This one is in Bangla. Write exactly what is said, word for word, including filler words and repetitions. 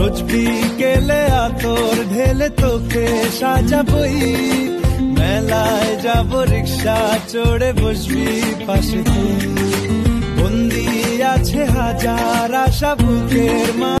রোজ বিকেলে আতর ঢেলে তোকে সাজাবই, মেলায় যাব রিক্সা চড়ে বসবি পাশে তুই, বন্দি আছে হাজার আশা বুকের মা।